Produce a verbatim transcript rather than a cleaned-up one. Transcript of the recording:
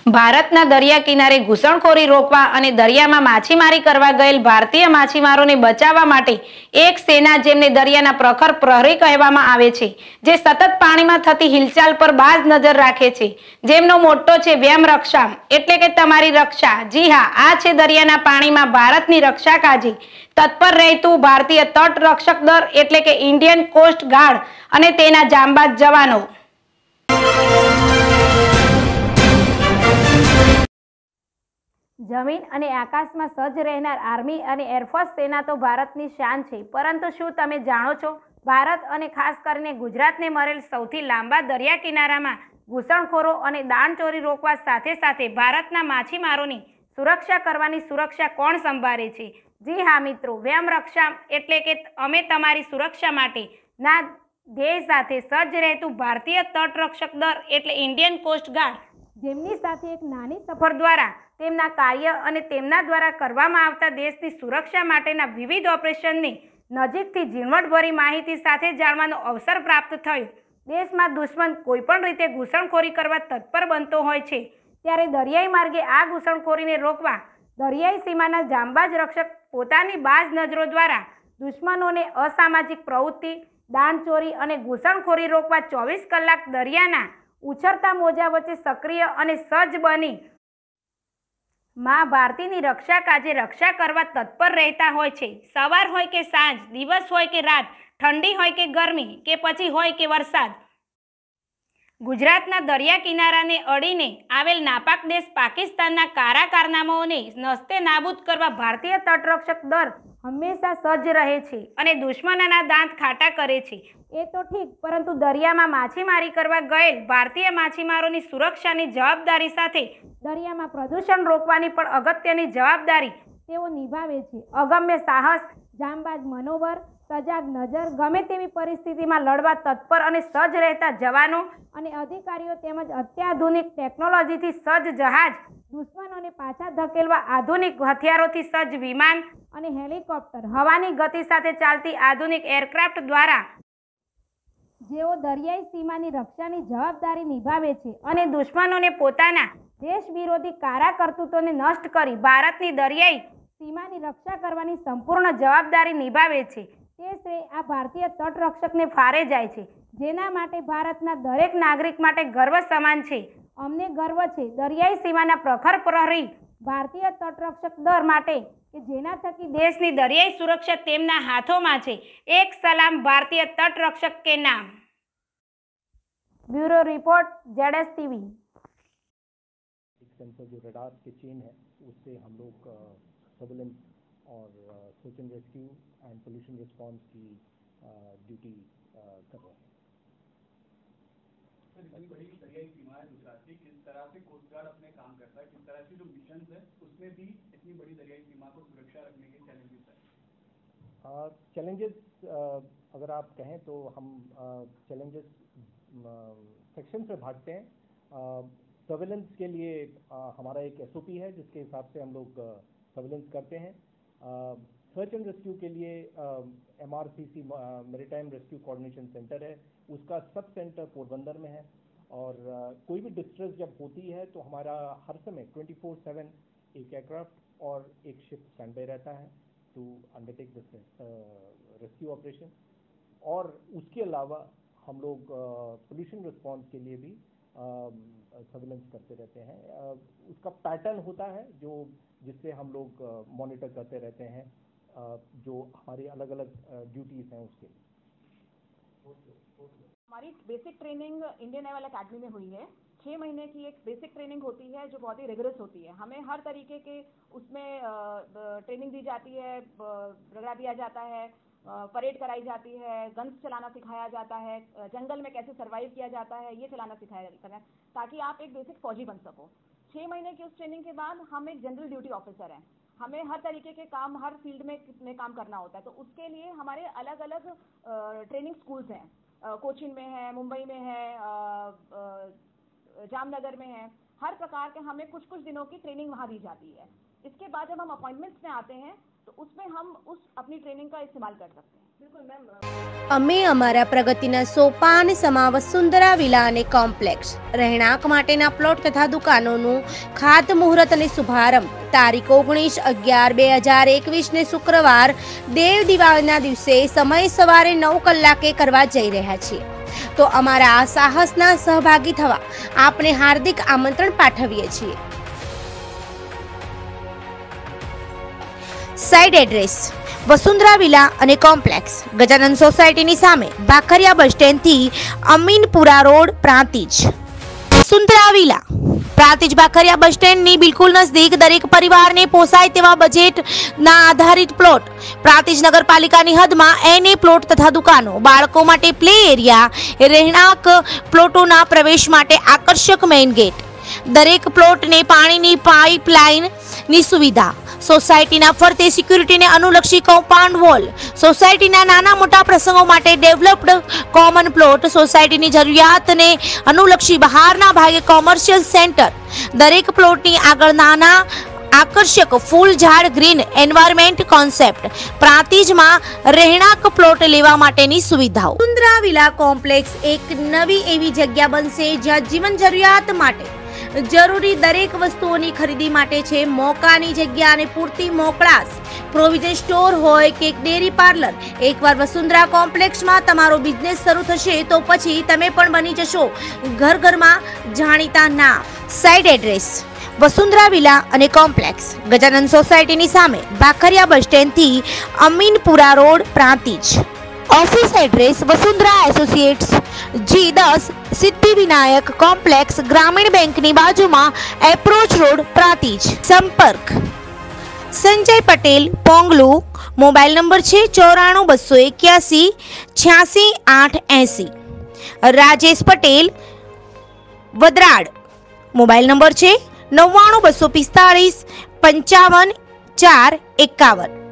ભારતના દરિયા કિનારે ઘૂસણખોરી રોકવા અને દરિયામાં માછીમારી કરવા ગયેલ ભારતીય માછીમારોને બચાવવા માટે એક સેના, જેમને દરિયાના પ્રખર પ્રહરી કહેવામાં આવે છે, જે સતત પાણીમાં થતી હિલચાલ પર બાજ નજર રાખે છે, જેમનો મોટો છે વ્યમ રક્ષામ, એટલે કે તમારી રક્ષા। જી હા, આ છે દરિયાના પાણીમાં ભારતની રક્ષા કાજે તત્પર રહેતું ભારતીય તટ રક્ષક દળ, એટલે કે ઇન્ડિયન કોસ્ટ ગાર્ડ અને તેના જાંબાઝ જવાનો। જમીન અને આકાશમાં સજ્જ રહેનાર આર્મી અને એરફોર્સ સેના તો ભારતની શાન છે, પરંતુ શું તમે જાણો છો, ભારત અને ખાસ કરીને ગુજરાતને મળેલ સૌથી લાંબા દરિયા કિનારામાં ઘૂસણખોરો અને દાણચોરી રોકવા સાથે સાથે ભારતના માછીમારોની સુરક્ષા કરવાની સુરક્ષા કોણ સંભાળે છે? જી હા મિત્રો, વ્યમ રક્ષા એટલે કે અમે તમારી સુરક્ષા માટે ના ધ્યેય સાથે સજ્જ રહેતું ભારતીય તટરક્ષક દળ એટલે ઇન્ડિયન કોસ્ટ ગાર્ડ, જેમની સાથે એક નાની સફર દ્વારા તેમના કાર્ય અને તેમના દ્વારા કરવામાં આવતા દેશની સુરક્ષા માટેના વિવિધ ઓપરેશનની નજીકથી ઝીણવટભરી માહિતી સાથે જાણવાનો અવસર પ્રાપ્ત થયો। દેશમાં દુશ્મન કોઈપણ રીતે ઘૂસણખોરી કરવા તત્પર બનતો હોય છે, ત્યારે દરિયાઈ માર્ગે આ ઘૂસણખોરીને રોકવા દરિયાઈ સીમાના જાંબાઝ રક્ષક પોતાની બાજ નજરો દ્વારા દુશ્મનોને અસામાજિક પ્રવૃત્તિ, દાણચોરી અને ઘૂસણખોરી રોકવા ચોવીસ કલાક દરિયાના ઉછળતા મોજા વચ્ચે સક્રિય અને સજ્જ બની માં ભારતીની રક્ષા કાજે રક્ષા કરવા તત્પર રહેતા હોય છે। સવાર હોય કે સાંજ, દિવસ હોય કે રાત, ઠંડી હોય કે ગરમી, કે પછી હોય કે વરસાદ, ગુજરાતના દરિયા કિનારાને અડીને આવેલ નાપાક દેશ પાકિસ્તાનના કારા કારનામાઓને નસ્તે નાબૂદ કરવા ભારતીય તટરક્ષક દળ હંમેશા સજ્જ રહે છે અને દુશ્મનોના દાંત ખાટા કરે છે। એ તો ઠીક, પરંતુ દરિયામાં માછીમારી કરવા ગયેલ ભારતીય માછીમારોની સુરક્ષાની જવાબદારી સાથે દરિયામાં પ્રદૂષણ રોકવાની પણ અગત્યની જવાબદારી તેઓ નિભાવે છે। અગમ્ય સાહસ, જાંબાઝ મનોબળ, સજાગ નજર, ગમે તેવી પરિસ્થિતિમાં લડવા તત્પર અને સજ્જ રહેતા જવાનો અને અધિકારીઓ તેમજ અત્યાધુનિક ટેકનોલોજીથી સજ્જ જહાજ, દુશ્મનોને પાછા ધકેલવા આધુનિક હથિયારોથી સજ્જ વિમાન અને હેલિકોપ્ટર, હવાની ગતિ સાથે ચાલતી આધુનિક એરક્રાફ્ટ દ્વારા જેઓ દરિયાઈ સીમાની રક્ષાની જવાબદારી નિભાવે છે અને દુશ્મનોને પોતાના દેશ વિરોધી કારા કરતૂતોને નષ્ટ કરી ભારતની દરિયાઈ સીમાની રક્ષા કરવાની સંપૂર્ણ જવાબદારી નિભાવે છે, તે શ્રેય આ ભારતીય તટરક્ષકને ફાળે જાય છે, જેના માટે ભારતના દરેક નાગરિક માટે ગર્વ સમાન છે। અમને ગર્વ છે દરિયાઈ સીમાના પ્રખર પ્રહરી ભારતીય તટરક્ષક દળ માટે કે જેના થકી દેશની દરિયાઈ સુરક્ષા તેમના હાથોમાં છે। એક સલામ ભારતીય તટરक्षक के नाम। Bureau report, ZS TV. Sensor जो रडार के चेन है उससे हम लोग सर्विलेंस और search and rescue and pollution response की ड्यूटी कर रहे हैं। सर, इतनी बड़ी दरियाई सीमा है गुजरात की, किस तरह से कोस्ट गार्ड अपने काम करता है, किस तरह से जो मिशन है उसमें भी इतनी बड़ी दरियाई सीमा को सुरक्षा रखने के चैलेंजेस है? चैलेंजेस अगर आप कहें तो हम चैलेंजेस सेक्शन से भागते हैं। सर्विलेंस के लिए आ, हमारा एक एसओपी है जिसके हिसाब से हम लोग सर्विलेंस करते हैं। सर्च एंड रेस्क्यू के लिए MRCC maritime rescue coordination centre है, उसका सब सेंटर पोरबंदर में है और आ, कोई भी डिस्ट्रेस जब होती है तो हमारा हर समय ट्वेंटी फोर सेवन एक एयरक्राफ्ट और एक शिप स्टैंड बाय रहता है to undertake this rescue operation. और उसके अलावा हम लोग पोल्यूशन रिस्पांस के लिए भी सर्विलेंस करते रहते हैं। आ, उसका पैटर्न होता है जो जिससे हम लोग मॉनिटर करते रहते हैं, आ, जो हमारी अलग अलग ड्यूटीज हैं उसके। हमारी basic training Indian Naval Academy में हुई है। छः महीने की एक बेसिक ट्रेनिंग होती है जो बहुत ही रिगरस होती है। हमें हर तरीके के उसमें ट्रेनिंग दी जाती है, रगड़ा दिया जाता है, परेड कराई जाती है, गन्स चलाना सिखाया जाता है, जंगल में कैसे सरवाइव किया जाता है ये चलाना सिखाया जाता है, ताकि आप एक बेसिक फौजी बन सको। छः महीने की उस ट्रेनिंग के बाद हम एक जनरल ड्यूटी ऑफिसर हैं। हमें हर तरीके के काम हर फील्ड में में काम करना होता है, तो उसके लिए हमारे अलग अलग ट्रेनिंग स्कूल्स हैं। कोचीन में है, मुंबई में है, जामनगर में है। हर प्रकार के हमें कुछ कुछ दिनों की ट्रेनिंग वहाँ दी जाती है। इसके बाद जब हम अपॉइंटमेंट्स में आते हैं तो उसमें हम उस अपनी ट्रेनिंग का इस्तेमाल कर सकते हैं। बिल्कुल मैम। અમે અમારા પ્રગતિના સોપાન સમા વસુંધરા વિલા અને કોમ્પ્લેક્સ રહેણાંક માટેના પ્લોટ તથા દુકાનોનું ખાતમુહૂર્ત અને શુભારંભ તારીખ ઓગણીસ અગિયાર બે હજાર એકવીસ ને શુક્રવાર દેવ દિવાળીના દિવસે સમય સવારે નવ કલાકે કરવા જઈ રહ્યા છીએ, તો અમારા આ સાહસના સહભાગી થવા આપને હાર્દિક આમંત્રણ પાઠવીએ છીએ. સાઇડ એડ્રેસ વસુંધરા વિલા અને કોમ્પ્લેક્સ, ગજાનન સોસાયટીની સામે, ભાખરિયા બસ સ્ટેન્ડથી Aminpura road, Prantij. Vasundhara villa Prantij Bhakhariya bus સ્ટેન્ડની બિલકુલ નજદીક દરેક પરિવારને પોસાય તેવા બજેટના આધારિત પ્લોટ, પ્રાંતિજ નગરપાલિકાની હદમાં એને પ્લોટ તથા દુકાનો, બાળકો માટે પ્લે એરિયા, રહેણાંક પ્લોટોના પ્રવેશ માટે આકર્ષક મેઇન ગેટ, દરેક પ્લોટને પાણીની પાઇપલાઇનની સુવિધા, સોસાયટીના ફરતે સિક્યુરિટીને અનુલક્ષી કમ્પાઉન્ડ વોલ, સોસાયટીના નાના મોટા પ્રસંગો માટે ડેવલપ્ડ કોમન પ્લોટ, સોસાયટીની જરૂરિયાતને અનુલક્ષી બહારના ભાગે કોમર્શિયલ સેન્ટર, દરેક પ્લોટની આગળ નાના આકર્ષક ફૂલ ઝાડ ગ્રીન એન્વાયરમેન્ટ કોન્સેપ્ટ, પ્રાંતિજમાં રહેણાંક પ્લોટ લેવા માટેની સુવિધાઓ. વસુંધરા વિલા કોમ્પ્લેક્સ એક નવી એવી જગ્યા બનશે જ્યાં જીવન જરૂરિયાત માટે જરૂરી દરેક વસ્તુઓની ખરીદી માટે છે મોકાની જગ્યા અને પૂરતી મોકળાશ. પ્રોવિઝન સ્ટોર હોય કે ડેરી પાર્લર, એકવાર વસુંધરા કોમ્પ્લેક્સમાં તમારો બિઝનેસ શરૂ થશે તો પછી તમે પણ બની જશો ઘર ઘરમાં જાણીતા નામ. સાઇડ એડ્રેસ વસુંધરા વિલા અને કોમ્પ્લેક્સ, ગજાનન સોસાયટીની સામે, ભાખરિયા બસ સ્ટેન્ડથી Aminpura road, Prantij. Office address Vasundhara associates, G દસ, સિદ્ધિવિનાયક કોમ્પ્લેક્સ, ગ્રામીણ બેંકની બાજુમાં, એપ્રોચ રોડ, પ્રાંતિજ. સંપર્ક સંજય પટેલ, પોંગલુ. મોબાઈલ નંબર છે ચોરાણું બસો એક્યાસી છ્યાસી આઠ એંસી. રાજેશ પટેલ, વદરાડ. મોબાઈલ નંબર છે નવ્વાણું બસો પિસ્તાળીસ પંચાવન ચાર એકાવન.